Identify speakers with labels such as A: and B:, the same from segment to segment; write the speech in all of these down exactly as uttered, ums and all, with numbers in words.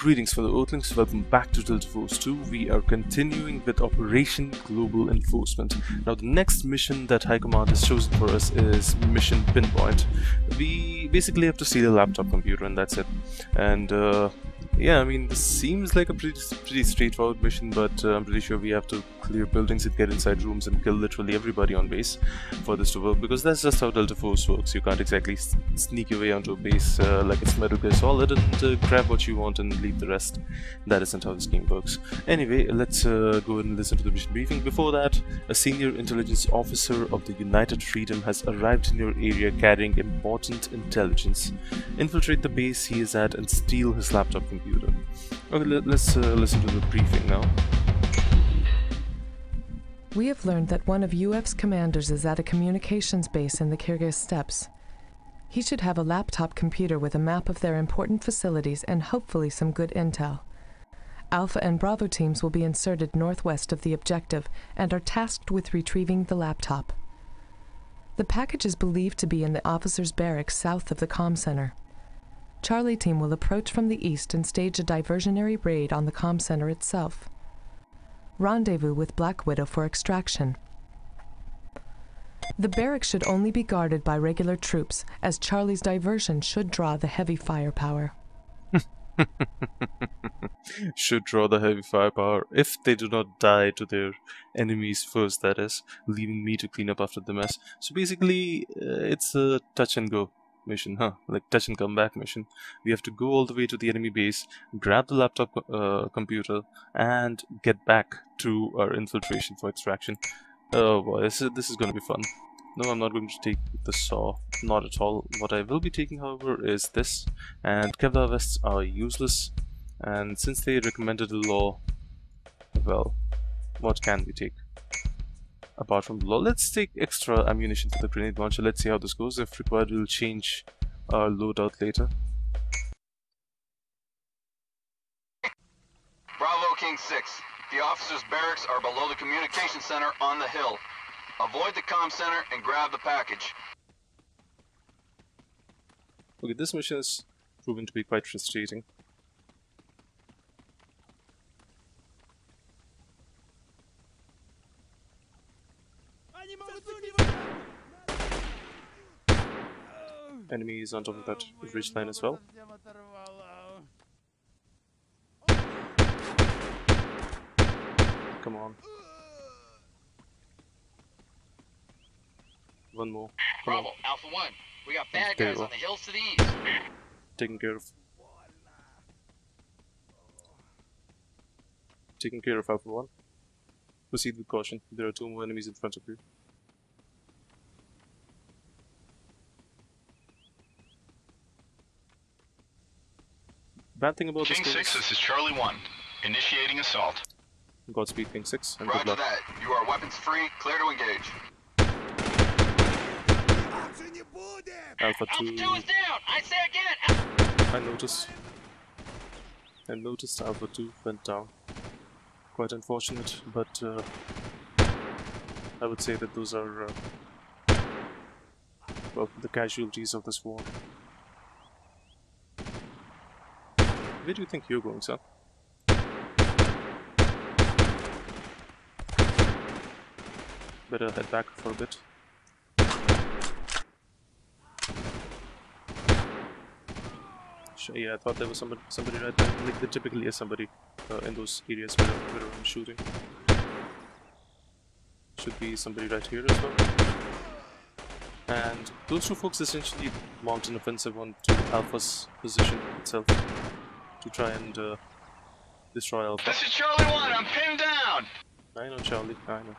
A: Greetings fellow Earthlings, welcome back to Delta Force two. We are continuing with Operation Global Enforcement. Now the next mission that High Command has chosen for us is Mission Pinpoint. We basically have to steal a laptop computer and that's it. And uh, yeah, I mean this seems like a pretty, pretty straightforward mission, but uh, I'm pretty sure we have to clear buildings and get inside rooms and kill literally everybody on base for this to work, because that's just how Delta Force works. You can't exactly sneak your way onto a base uh, like it's Metal Gear Solid and uh, grab what you want and leave the rest. That isn't how this game works. Anyway, let's uh, go ahead and listen to the mission briefing. Before that, a senior intelligence officer of the United Freedom has arrived in your area carrying important intelligence. Infiltrate the base he is at and steal his laptop computer. Okay, let, let's uh, listen to the briefing now.
B: We have learned that one of U F's commanders is at a communications base in the Kyrgyz steppes. He should have a laptop computer with a map of their important facilities and hopefully some good intel. Alpha and Bravo teams will be inserted northwest of the objective and are tasked with retrieving the laptop. The package is believed to be in the officers' barracks south of the comm center. Charlie team will approach from the east and stage a diversionary raid on the comm center itself. Rendezvous with Black Widow for extraction. The barracks should only be guarded by regular troops, as Charlie's diversion should draw the heavy firepower.
A: Should draw the heavy firepower, if they do not die to their enemies first, that is, leaving me to clean up after the mess. So basically, uh, it's a touch and go mission, huh? Like touch and come back mission. We have to go all the way to the enemy base, grab the laptop uh, computer, and get back to our infiltration for extraction. Oh boy, this is, this is gonna be fun. No, I'm not going to take the saw, not at all. What I will be taking, however, is this, and Kevlar vests are useless, and since they recommended a law, well, what can we take? Apart from the law, let's take extra ammunition for the grenade launcher. Let's see how this goes. If required, we'll change our loadout later.
C: Bravo King six. The officers' barracks are below the communication center on the hill. Avoid the comm center and grab the package.
A: Okay, this mission is proven to be quite frustrating. Enemies on top of that ridge line as well. Come on. One more. Come
C: Bravo,
A: on.
C: Alpha one. We got bad
A: There
C: guys
A: you
C: on
A: are.
C: the hills to the east.
A: Taken care of. Taken care of, Alpha one. Proceed with caution. There are two more enemies in front of you. Bad thing about
D: King
A: this game
D: six, this is Charlie one. Initiating assault.
A: is Godspeed King six and good
C: Roger
A: luck.
C: that. You are weapons free. Clear to engage.
A: Alpha
C: Alpha
A: two.
C: two is down. I say again.
A: I noticed. I noticed Alpha two went down. Quite unfortunate, but uh, I would say that those are uh, well, the casualties of this war. Where do you think you're going, son? Better head back for a bit. Sure, yeah, I thought there was somebody, somebody right there. Like there typically is somebody uh, in those areas where, where I'm shooting. Should be somebody right here as well. And those two folks essentially mount an offensive onto Alpha's position itself to try and uh, destroy Alpha.
D: This is Charlie one, I'm pinned down!
A: I know, Charlie, I know.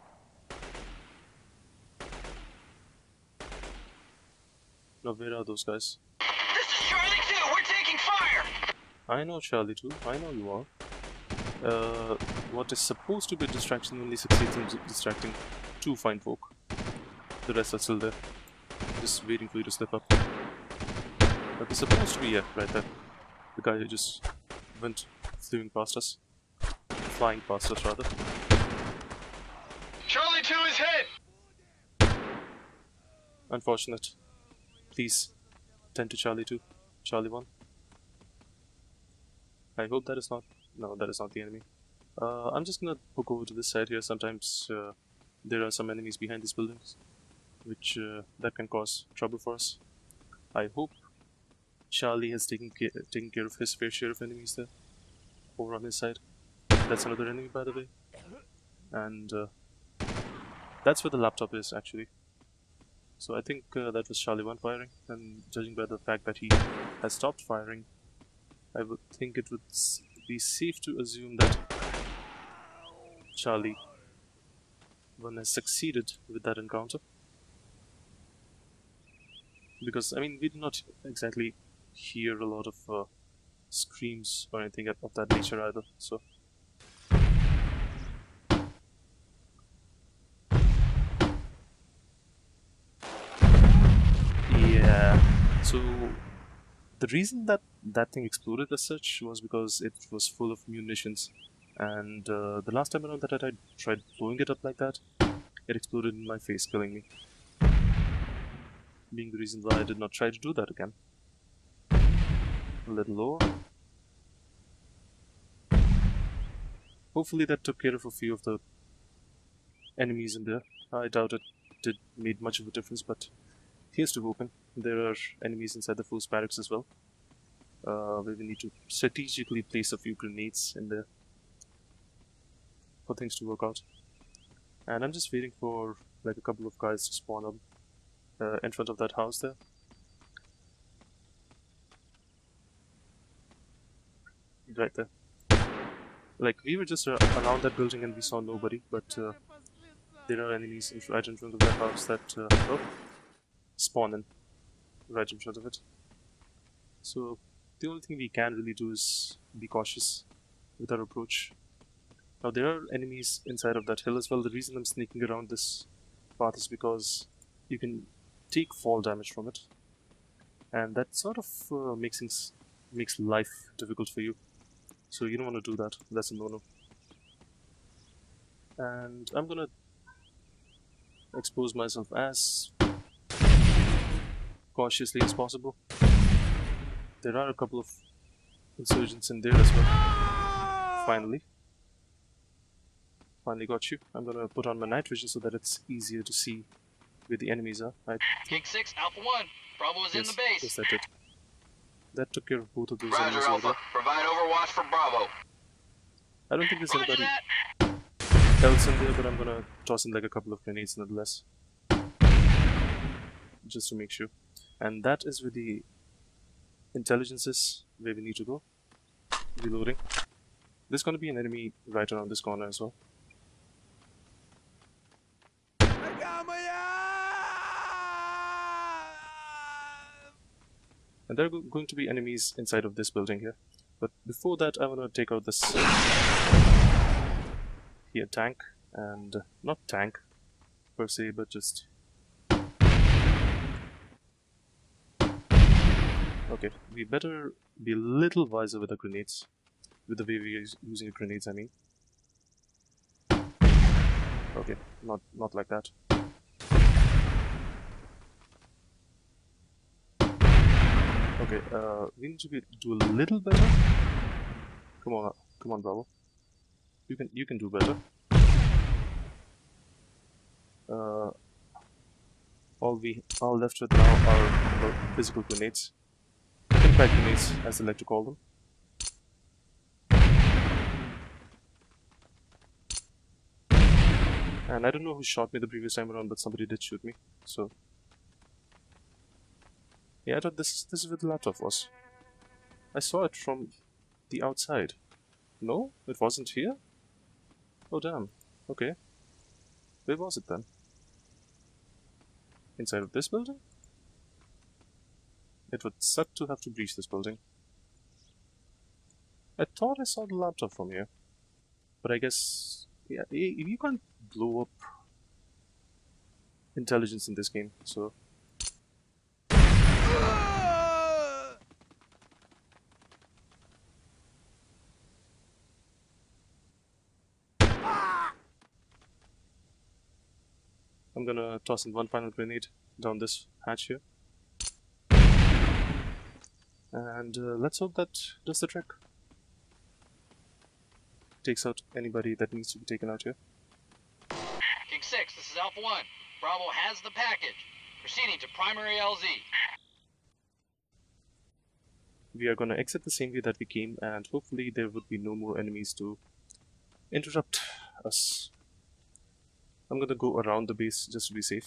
A: Now where are those guys?
C: This is Charlie two. We're taking fire.
A: I know, Charlie too. I know you are. Uh, what is supposed to be a distraction only succeeds in distracting two fine folk. The rest are still there, just waiting for you to slip up. But they're supposed to be, yeah, right there. The guy who just went flying past us. Flying past us, rather.
D: Charlie two is hit!
A: Unfortunate. Please, tend to Charlie two. Charlie one. I hope that is not... no, that is not the enemy. Uh, I'm just gonna poke over to this side here. Sometimes uh, there are some enemies behind these buildings, which uh, that can cause trouble for us. I hope Charlie has taken care, taken care of his fair share of enemies there, over on his side. That's another enemy, by the way. And uh, that's where the laptop is, actually. So I think uh, that was Charlie one firing, and judging by the fact that he has stopped firing, I would think it would be safe to assume that Charlie one has succeeded with that encounter. Because, I mean, we did not exactly hear a lot of uh, screams or anything of that nature either, so... Yeah, so the reason that that thing exploded as such was because it was full of munitions, and uh, the last time around that I tried, tried blowing it up like that, it exploded in my face, killing me. Being the reason why I did not try to do that again. A little lower. Hopefully that took care of a few of the enemies in there. I doubt it did made much of a difference, but here's to hoping. There are enemies inside the force barracks as well, uh, where we need to strategically place a few grenades in there for things to work out. And I'm just waiting for like a couple of guys to spawn up uh, in front of that house there. Right there. Like, we were just uh, around that building and we saw nobody, but uh, there are enemies in, right in front of that house that uh, oh, spawn in right in front of it. So the only thing we can really do is be cautious with our approach. Now there are enemies inside of that hill as well. The reason I'm sneaking around this path is because you can take fall damage from it, and that sort of uh, makes things makes life difficult for you. So you don't want to do that. That's a no-no. And I'm gonna expose myself as cautiously as possible. There are a couple of insurgents in there as well. Finally. Finally got you. I'm gonna put on my night vision so that it's easier to see where the enemies are. I
C: King six, Alpha one. Bravo is
A: yes,
C: in the base.
A: yes, that did. That took care of both of those
C: Roger,
A: enemies over
C: Alpha.
A: there.
C: Provide overwatch for Bravo.
A: I don't think there's
C: Roger
A: anybody
C: that.
A: else in there, but I'm gonna toss in like a couple of grenades nonetheless. Just to make sure. And that is where the intelligence is, where we need to go. Reloading. There's gonna be an enemy right around this corner as well. And there are go going to be enemies inside of this building here. But before that, I want to take out this here tank, and uh, not tank per se, but just okay. We better be a little wiser with the grenades, with the way we are using the grenades. I mean, okay, not not like that. Okay, uh, we need to be, do a little better. Come on, come on, Bravo. You can, you can do better. Uh, all we are left with now are uh, physical grenades, impact grenades, as they like to call them. And I don't know who shot me the previous time around, but somebody did shoot me. So. Yeah, I thought this, this is where the laptop was. I saw it from the outside. No? It wasn't here? Oh damn. Okay. Where was it then? Inside of this building? It would suck to have to breach this building. I thought I saw the laptop from here. But I guess... yeah, you can't blow up intelligence in this game, so... I'm gonna toss in one final grenade down this hatch here. And uh, let's hope that does the trick. takes out anybody that needs to be taken out here.
C: King six, this is Alpha one. Bravo has the package. Proceeding to primary L Z.
A: We are gonna exit the same way that we came, and hopefully there would be no more enemies to interrupt us. I'm gonna go around the base just to be safe.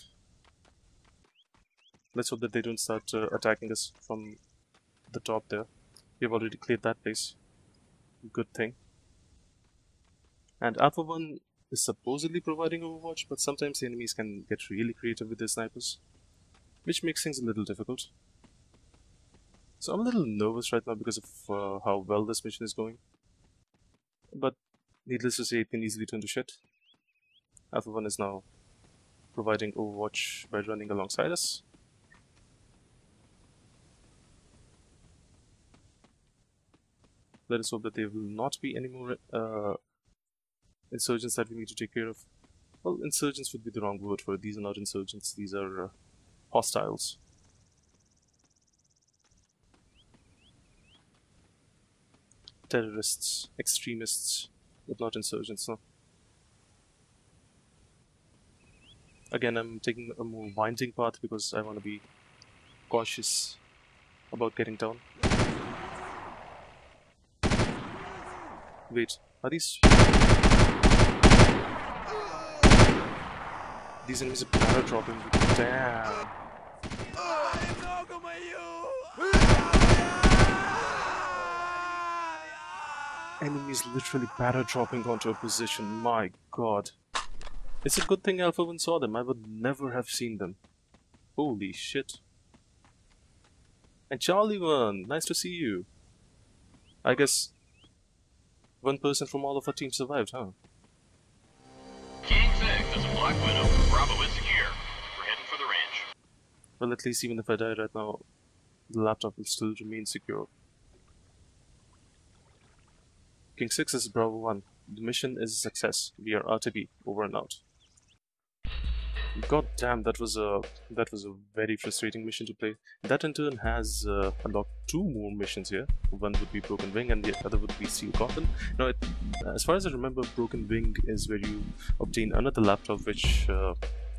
A: Let's hope that they don't start uh, attacking us from the top there. We've already cleared that place. Good thing. And Alpha one is supposedly providing overwatch, but sometimes the enemies can get really creative with their snipers, which makes things a little difficult. So I'm a little nervous right now because of uh, how well this mission is going. But needless to say, it can easily turn to shit. Alpha one is now providing overwatch by running alongside us. Let us hope that there will not be any more uh, insurgents that we need to take care of. Well, insurgents would be the wrong word for it. These are not insurgents, these are uh, hostiles. Terrorists, extremists, but not insurgents, no. Again, I'm taking a more winding path because I want to be cautious about getting down. Wait, are these... These enemies are para-dropping. Damn. Enemies literally para-dropping onto a position. My god. It's a good thing Alpha one saw them. I would never have seen them. Holy shit. And Charlie one, nice to see you. I guess one person from all of our team survived, huh?
C: King six, this is Black Widow. Bravo is secure. We're heading for the ranch.
A: Well, at least even if I die right now, the laptop will still remain secure. King six is Bravo one. The mission is a success. We are R T B. Over and out. God damn, that was a that was a very frustrating mission to play. That in turn has uh, unlocked two more missions here. One would be Broken Wing and the other would be Steel Coffin. Now, it, as far as I remember, Broken Wing is where you obtain another laptop, which uh,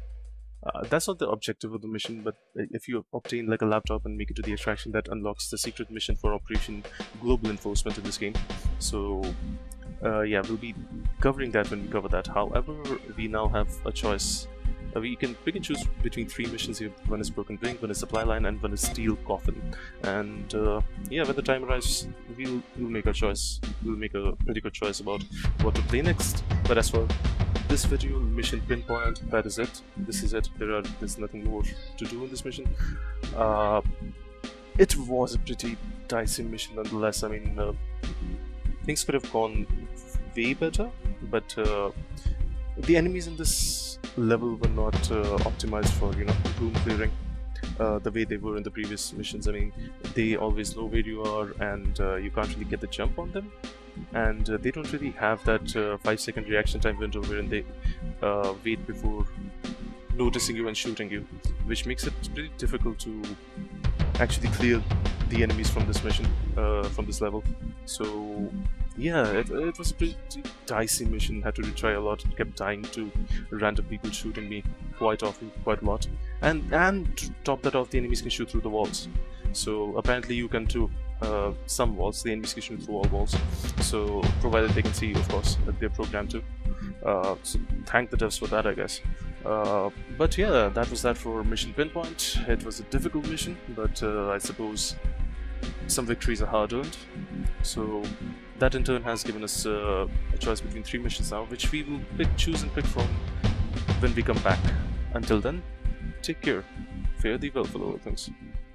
A: uh, that's not the objective of the mission. But if you obtain like a laptop and make it to the extraction, that unlocks the secret mission for Operation Global Enforcement in this game. So. Uh, yeah, we'll be covering that when we cover that. However, we now have a choice. Uh, we can pick and choose between three missions here. One is Broken Wing, one is Supply Line, and one is Steel Coffin. And uh, yeah, when the time arrives, we'll, we'll make our choice. We'll make a pretty good choice about what to play next. But as for this video, Mission Pinpoint, that is it. This is it. There are there's nothing more to do in this mission. Uh, it was a pretty dicey mission nonetheless. I mean. Uh, Things could have gone way better, but uh, the enemies in this level were not uh, optimized for, you know, room clearing uh, the way they were in the previous missions. I mean, they always know where you are, and uh, you can't really get the jump on them, and uh, they don't really have that uh, five second reaction time window wherein they uh, wait before noticing you and shooting you, which makes it pretty difficult to actually clear the enemies from this mission, uh, from this level. So yeah, it, it was a pretty dicey mission. Had to retry a lot. Kept dying to random people shooting me quite often, quite a lot. And and to top that off, the enemies can shoot through the walls. So apparently you can too. Uh, some walls, the enemies can shoot through all walls. So provided they can see, of course, that they're programmed to. Uh, so thank the devs for that, I guess. Uh, but yeah, that was that for Mission Pinpoint. It was a difficult mission, but uh, I suppose some victories are hard earned. So that in turn has given us uh, a choice between three missions now, which we will pick, choose and pick from when we come back. Until then, take care. Fare thee well, fellow things.